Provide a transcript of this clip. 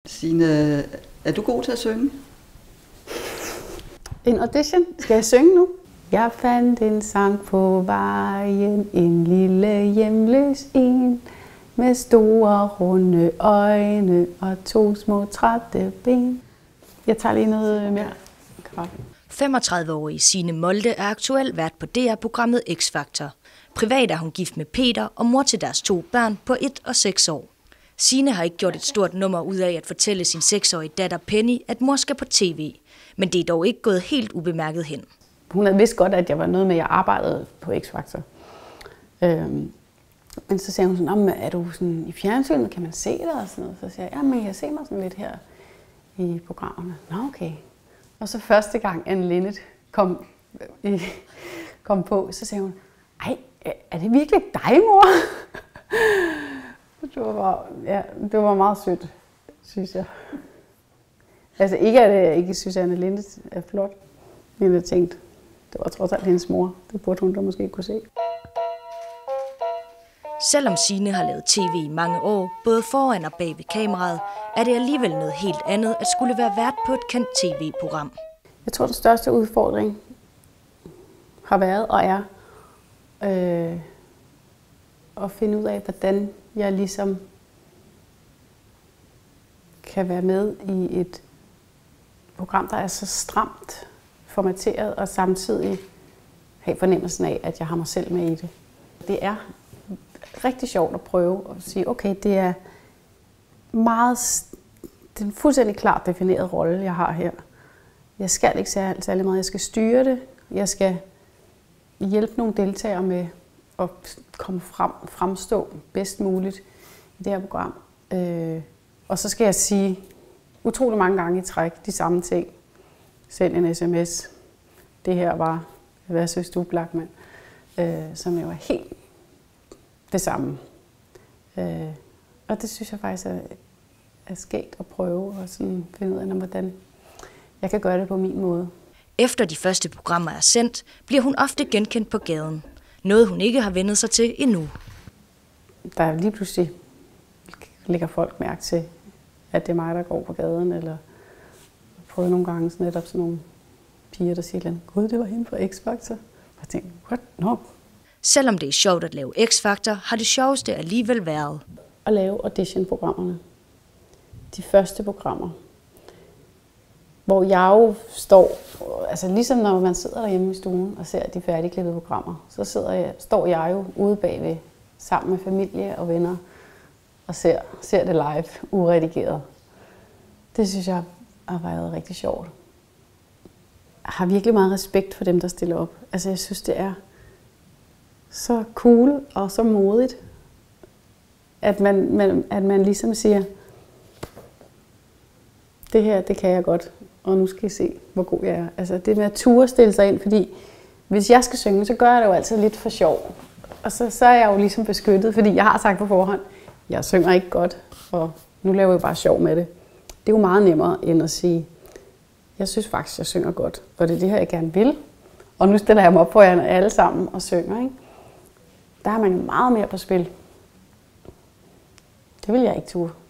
Signe, er du god til at synge? En audition? Skal jeg synge nu? Jeg fandt en sang på vejen, en lille hjemløs en, med store runde øjne og 2 små trætte ben. Jeg tager lige noget mere. 35-årige Signe Molde er aktuel vært på DR-programmet X Factor. Privat er hun gift med Peter og mor til deres 2 børn på 1 og 6 år. Signe har ikke gjort et stort nummer ud af at fortælle sin 6-årige datter Penny, at mor skal på tv. Men det er dog ikke gået helt ubemærket hen. Hun havde vidst godt, at jeg var noget med, at jeg arbejdede på X Factor. Men så sagde hun sådan, er du sådan i fjernsynet, kan man se dig og sådan noget? Så sagde jeg, ja, men jeg kan se mig sådan lidt her i programmerne. Nå, okay. Og så første gang Anne Linnet kom på, så sagde hun, ej, er det virkelig dig, mor? Det var meget sødt, synes jeg. Altså ikke, at jeg ikke synes, at Anne Linnet er flot, men jeg tænkte, det var trods alt hendes mor. Det burde hun da måske kunne se. Selvom Signe har lavet tv i mange år, både foran og bag ved kameraet, er det alligevel noget helt andet at skulle være vært på et kendt tv-program. Jeg tror, den største udfordring har været og er at finde ud af, hvordan jeg ligesom kan være med i et program, der er så stramt formateret, og samtidig have fornemmelsen af, at jeg har mig selv med i det. Det er rigtig sjovt at prøve at sige, okay, det er en fuldstændig klart defineret rolle, jeg har her. Jeg skal ikke særlig meget, jeg skal styre det, jeg skal hjælpe nogle deltagere med at fremstå bedst muligt i det her program. Og så skal jeg sige utrolig mange gange i træk de samme ting. Send en sms. Det her var, hvad synes du, Blackman? Som jo er helt det samme. Og det synes jeg faktisk er skægt at prøve og sådan finde ud af, hvordan jeg kan gøre det på min måde. Efter de første programmer er sendt, bliver hun ofte genkendt på gaden. Noget hun ikke har vendt sig til endnu. Der lige pludselig lægger folk mærke til, at det er mig, der går på gaden, eller prøver nogle gange netop sådan nogle piger, der siger, gud, det var hende fra X Factor. Og jeg tænkte, what? No. Selvom det er sjovt at lave X Factor, har det sjoveste alligevel været at lave audition-programmerne. De første programmer. Hvor jeg jo står, altså ligesom når man sidder derhjemme i stuen og ser de færdigklippede programmer, så står jeg jo ude bagved sammen med familie og venner og ser det live, uredigeret. Det synes jeg har været rigtig sjovt. Jeg har virkelig meget respekt for dem, der stiller op. Altså jeg synes, det er så cool og så modigt, at man ligesom siger, det her, det kan jeg godt, og nu skal I se, hvor god jeg er. Altså det med at ture stille sig ind, fordi hvis jeg skal synge, så gør jeg det jo altid lidt for sjov. Og så er jeg jo ligesom beskyttet, fordi jeg har sagt på forhånd, jeg synger ikke godt, og nu laver jeg bare sjov med det. Det er jo meget nemmere end at sige, jeg synes faktisk, jeg synger godt, og det er det her, jeg gerne vil. Og nu stiller jeg mig op på jer alle sammen og synger, ikke? Der har man jo meget mere på spil. Det vil jeg ikke turde.